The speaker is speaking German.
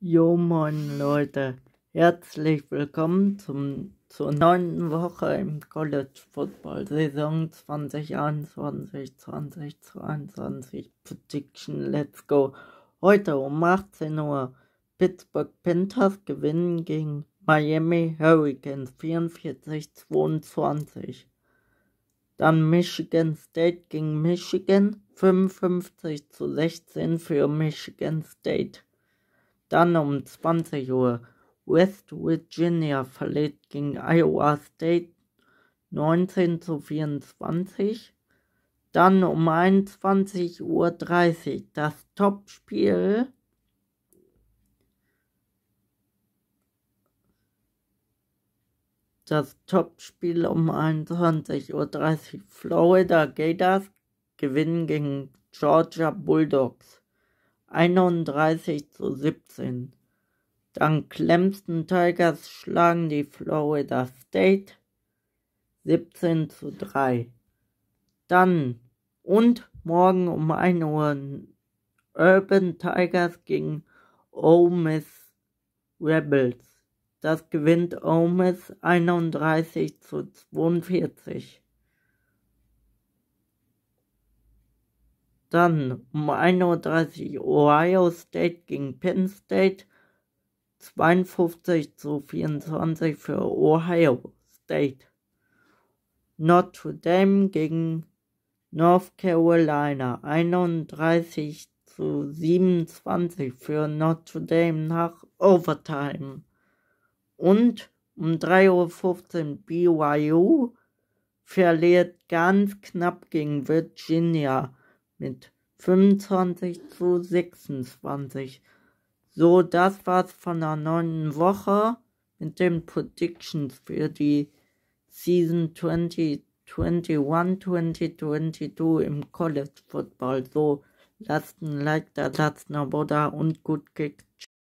Jo moin Leute, herzlich willkommen zur 9. Woche im College Football Saison 2021-2022 Prediction. Let's go! Heute um 18 Uhr Pittsburgh Panthers gewinnen gegen Miami Hurricanes 44-22. Dann Michigan State gegen Michigan 55-16 für Michigan State. Dann um 20 Uhr West Virginia verliert gegen Iowa State 19-24. Dann um 21:30 Uhr das Topspiel um 21:30 Uhr. Florida Gators gewinnen gegen Georgia Bulldogs 31-17. Dann Clemson Tigers schlagen die Florida State 17-3. Dann und morgen um 1 Uhr Urban Tigers gegen Ole Miss Rebels. Das gewinnt Ole Miss 31-42. Dann um 1:30 Uhr Ohio State gegen Penn State 52-24 für Ohio State. Notre Dame gegen North Carolina 31-27 für Notre Dame nach Overtime. Und um 3:15 Uhr BYU verliert ganz knapp gegen Virginia mit 25-26. So, das war's von der 9. Woche mit den Predictions für die Season 2021-2022 im College Football. So, lasst ein Like da, lasst ein Abo da und gut Kick.